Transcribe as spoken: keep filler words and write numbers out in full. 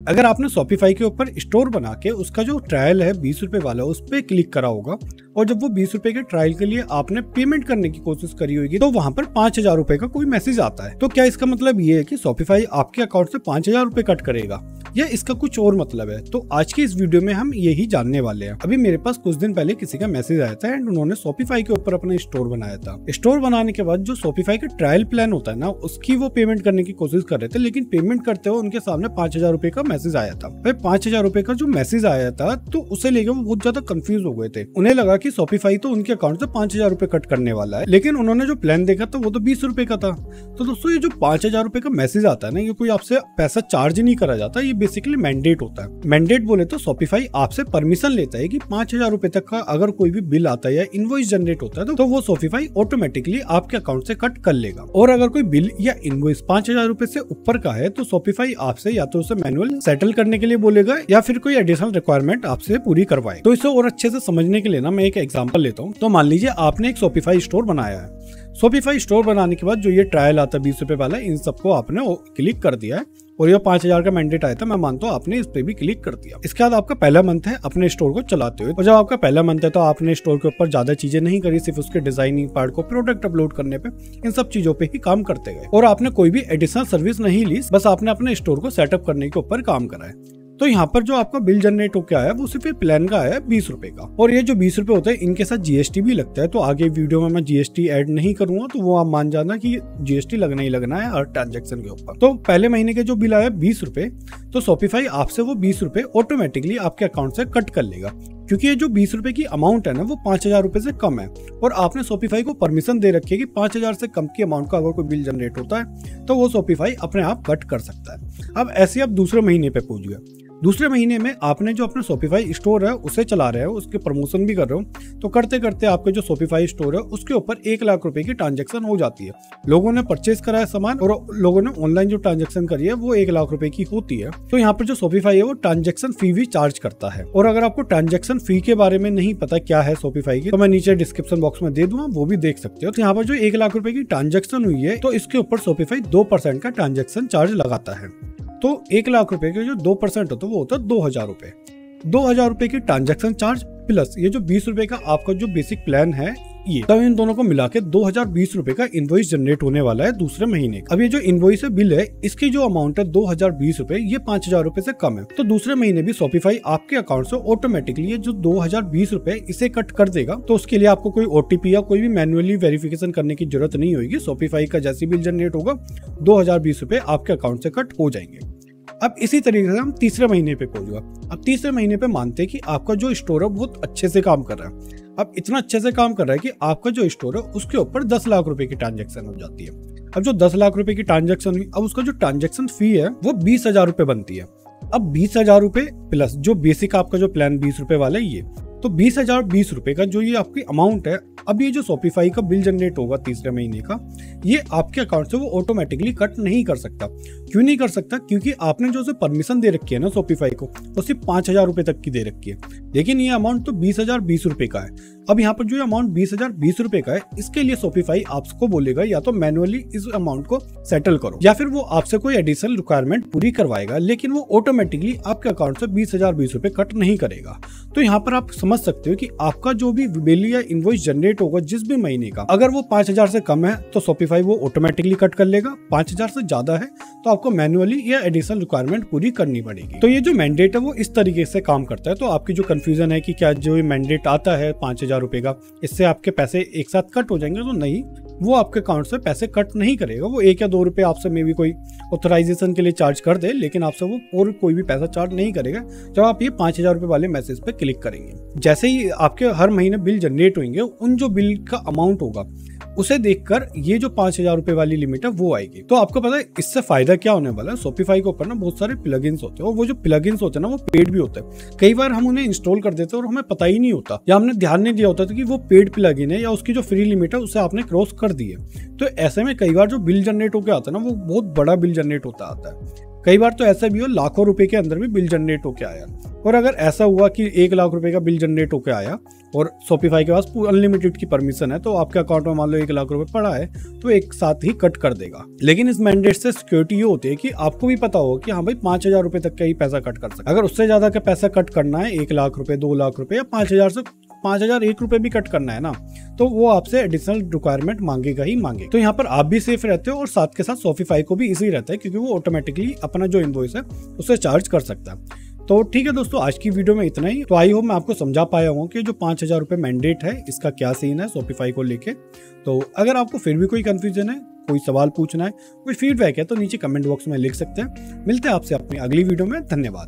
अगर आपने शॉपिफाई के ऊपर स्टोर बना के उसका जो ट्रायल है बीस रुपए वाला उस पर क्लिक करा होगा और जब वो बीस रुपए के ट्रायल के लिए आपने पेमेंट करने की कोशिश करी होगी तो वहां पर पांच हजार रुपए का कोई मैसेज आता है। तो क्या इसका मतलब ये है कि शॉपिफाई आपके अकाउंट से पांच हजार रुपए कट करेगा या इसका कुछ और मतलब है? तो आज की इस वीडियो में हम यही जानने वाले हैं। अभी मेरे पास कुछ दिन पहले किसी का मैसेज आया था एंड उन्होंने शॉपिफाई के ऊपर अपना स्टोर बनाया था। स्टोर बनाने के बाद जो शॉपिफाई का ट्रायल प्लान होता है ना उसकी वो पेमेंट करने की कोशिश कर रहे थे, लेकिन पेमेंट करते हुए उनके सामने पांच हजार रुपए का मैसेज आया था। भाई पांच हजार रुपए का जो मैसेज आया था तो उसे लेकर वो बहुत ज्यादा कंफ्यूज हो गए थे। उन्हें लगा कि शॉपिफाई तो उनके अकाउंट से पांच हजार रुपए कट करने वाला है, लेकिन उन्होंने जो प्लान देखा था वो तो बीस रुपए का था। तो दोस्तों ये जो पांच हजार रुपए का मैसेज आता है ना, ये कोई आपसे पैसा चार्ज नहीं करा जाता, ये बेसिकली मैंडेट होता है। मैंडेट बोले तो शॉपिफाई आपसे परमिशन लेता है कि पांच हजार रुपए तक का अगर कोई भी बिल आता है या इनवॉइस जनरेट होता है तो वो शॉपिफाई ऑटोमेटिकली आपके अकाउंट से कट कर लेगा। और अगर कोई बिल या इनवॉइस पांच हजार रुपए से ऊपर का है तो शॉपिफाई आपसे या तो उसे मैनुअल सेटल करने के लिए बोलेगा या फिर कोई एडिशनल रिक्वायरमेंट आपसे पूरी करवाए। तो इसे और अच्छे से समझने के लिए ना मैं एक एग्जांपल लेता हूँ। तो मान लीजिए आपने एक शॉपिफाई स्टोर बनाया है। शॉपिफाई स्टोर बनाने के बाद जो ये ट्रायल आता है बीस रुपए वाला, इन सबको आपने क्लिक कर दिया है और ये पांच हजार का मैंडेट आया था, मैं मानता हूँ आपने इस पे भी क्लिक कर दिया। इसके बाद आपका पहला मंथ है अपने स्टोर को चलाते हुए, और जब आपका पहला मंथ है तो आपने स्टोर के ऊपर ज्यादा चीजें नहीं करी, सिर्फ उसके डिजाइनिंग पार्ट को, प्रोडक्ट अपलोड करने पे, इन सब चीजों पे ही काम करते गए और आपने कोई भी एडिशनल सर्विस नहीं ली, बस आपने अपने स्टोर को सेटअप करने के ऊपर काम करा है। तो यहाँ पर जो आपका बिल जनरेट होकर आया वो सिर्फ प्लान का आया बीस रुपए का, और ये जो बीस रुपए होते हैं इनके साथ जीएसटी भी लगता है। तो आगे वीडियो में मैं जीएसटी ऐड नहीं करूंगा, तो वो आप मान जाना कि जीएसटी लगना ही लगना है हर ट्रांजैक्शन के ऊपर। तो पहले महीने के जो बिल आया बीस रुपए, तो शॉपिफाई आपसे वो बीस रुपए ऑटोमेटिकली आपके अकाउंट से कट कर लेगा, क्योंकि ये जो बीस रुपए की अमाउंट है ना वो पांच हजार रुपए से कम है और आपने शॉपिफाई को परमिशन दे रखी है कि पांच हजार से कम की अमाउंट का अगर कोई बिल जनरेट होता है तो वो शॉपिफाई अपने आप कट कर सकता है। अब ऐसे आप दूसरे महीने पे पहुंच गए। दूसरे महीने में आपने जो अपना शॉपिफाई स्टोर है उसे चला रहे हो, उसके प्रमोशन भी कर रहे हो, तो करते करते आपके जो शॉपिफाई स्टोर है उसके ऊपर एक लाख रुपए की ट्रांजैक्शन हो जाती है। लोगों ने परचेज करा है सामान और लोगों ने ऑनलाइन जो ट्रांजैक्शन करी है वो एक लाख रुपए की होती है। तो यहाँ पर जो शॉपिफाई है वो ट्रांजैक्शन फी भी चार्ज करता है। और अगर आपको ट्रांजैक्शन फी के बारे में नहीं पता क्या है शॉपिफाई की, तो मैं नीचे डिस्क्रिप्शन बॉक्स में दे दूंगा, वो भी देख सकते हो। तो यहाँ पर जो एक लाख रुपए की ट्रांजैक्शन हुई है तो इसके ऊपर शॉपिफाई दो परसेंट का ट्रांजैक्शन चार्ज लगाता है। तो एक लाख रुपए के जो दो परसेंट होता है वो होता है दो हजार रुपए। दो हजार रुपए की ट्रांजैक्शन चार्ज प्लस ये जो बीस रुपए का आपका जो बेसिक प्लान है, ये तब इन दोनों को मिला के दो हजार बीस रुपए का इनवॉइस जनरेट होने वाला है दूसरे महीने का। अब ये जो इनवॉइस है बिल है, इसकी जो अमाउंट है दो हजार बीस रुपए, ये पांच हजार रुपए से कम है। तो दूसरे महीने भी शॉपिफाई आपके अकाउंट से ऑटोमेटिकली ये जो दो हजार बीस रुपए इसे कट कर देगा। तो उसके लिए आपको कोई ओटीपी या कोई भी मैन्युअली वेरिफिकेशन करने की जरूरत नहीं होगी। शॉपिफाई का जैसे बिल जनरेट होगा दो हजार बीस रुपए आपके अकाउंट से कट हो जाएंगे। अब इसी तरीके से हम तीसरे महीने पे पहुंचेगा। अब तीसरे महीने पे मानते हैं कि आपका जो स्टोर है बहुत अच्छे से काम कर रहा है। अब इतना अच्छे से काम कर रहा है कि आपका जो स्टोर है उसके ऊपर दस लाख रुपए की ट्रांजैक्शन हो जाती है। अब जो दस लाख रुपए की ट्रांजैक्शन हुई, अब उसका जो ट्रांजैक्शन फी है वो बीस हजार रुपए बनती है। अब बीस हजार रुपए प्लस जो बेसिक आपका जो प्लान बीस रुपए वाला है, ये तो बीस हजार बीस रुपए का जो ये आपकी अमाउंट है, अब ये जो शॉपिफाई का बिल जनरेट होगा तीसरे महीने का, ये आपके अकाउंट से वो ऑटोमेटिकली कट नहीं कर सकता। क्यों नहीं कर सकता? क्योंकि आपने जो उसे परमिशन दे रखी है ना शॉपिफाई को, वो सिर्फ पांच हजार रुपए तक की दे रखी है, लेकिन ये अमाउंट तो बीस हजार बीस रुपए का है। अब यहाँ पर जो अमाउंट बीस हजार बीस रुपए का है, इसके लिए शॉपिफाई आपको बोलेगा या तो मैनुअली इस अमाउंट को सेटल करो या फिर वो आपसे कोई एडिशनल रिक्वायरमेंट पूरी करवाएगा, लेकिन वो ऑटोमेटिकली आपके अकाउंट से बीस हजार बीस रुपए कट नहीं करेगा। तो यहाँ पर आप समझ सकते हो कि आपका जो भी बिल या इनवॉइस जनरेट होगा जिस भी महीने का, अगर वो पांच हजार से कम है तो शॉपिफाई वो ऑटोमेटिकली कट कर लेगा, पांच हजार से ज्यादा है तो आपको मैनुअली या एडिशनल रिक्वायरमेंट पूरी करनी पड़ेगी। तो ये जो मैंडेट है वो इस तरीके से काम करता है। तो आपकी जो कंफ्यूजन है कि क्या जो मैंडेट आता है पांच हजार रुपए का, इससे आपके पैसे एक साथ कट हो जाएंगे, तो नहीं, वो आपके अकाउंट से पैसे कट नहीं करेगा। वो एक या दो रुपए आपसे मे भी कोई ऑथराइजेशन के लिए चार्ज कर दे, लेकिन आपसे वो और कोई भी पैसा चार्ज नहीं करेगा जब आप ये पांच हजार रुपए वाले मैसेज पे क्लिक करेंगे। जैसे ही आपके हर महीने बिल जनरेट होंगे, उन जो बिल का अमाउंट होगा उसे देखकर ये जो पांच हजार रुपए वाली लिमिट है वो आएगी। तो आपको पता है इससे फायदा क्या होने वाला है? शॉपिफाई के ऊपर ना बहुत सारे प्लगइन्स होते हैं और वो जो प्लगइन्स होते हैं ना वो पेड भी होते हैं। कई बार हम उन्हें इंस्टॉल कर देते हैं और हमें पता ही नहीं होता या हमने ध्यान नहीं दिया होता कि वो पेड प्लगइन है या उसकी जो फ्री लिमिट है उसे आपने क्रॉस कर दी है। तो ऐसे में कई बार जो बिल जनरेट होकर आता है ना वो बहुत बड़ा बिल जनरेट होता आता है। कई बार तो ऐसा भी हो लाखों रुपए के अंदर भी बिल जनरेट होकर आया। और अगर ऐसा हुआ कि एक लाख रुपए का बिल जनरेट होकर आया और शॉपिफाई के पास अनलिमिटेड की परमिशन है, तो आपके अकाउंट में मान लो एक लाख रुपए पड़ा है तो एक साथ ही कट कर देगा। लेकिन इस मैंडेट से सिक्योरिटी ये होती है कि आपको भी पता होगा कि हाँ भाई पांच हजार रुपए तक का ही पैसा कट कर सकते। अगर उससे ज्यादा का पैसा कट करना है, एक लाख रुपए, दो लाख रुपए या पांच हजार से पांच हजार एक रुपए भी कट करना है ना, तो वो आपसे एडिशनल रिक्वायरमेंट मांगेगा ही मांगेगा। तो यहाँ पर आप भी सेफ रहते हो और साथ के साथ शॉपिफाई को भी इजी रहता है, क्योंकि वो ऑटोमेटिकली अपना जो इनवॉइस है उसे चार्ज कर सकता है। तो ठीक है दोस्तों, आज की वीडियो में इतना ही। तो आई होप मैं आपको समझा पाया हूँ कि जो पांच हजार रुपए मैंडेट है इसका क्या सीन है शॉपिफाई को लेके। तो अगर आपको फिर भी कोई कंफ्यूजन है, कोई सवाल पूछना है, कोई फीडबैक है, तो नीचे कमेंट बॉक्स में लिख सकते हैं। मिलते हैं आपसे अपनी अगली वीडियो में। धन्यवाद।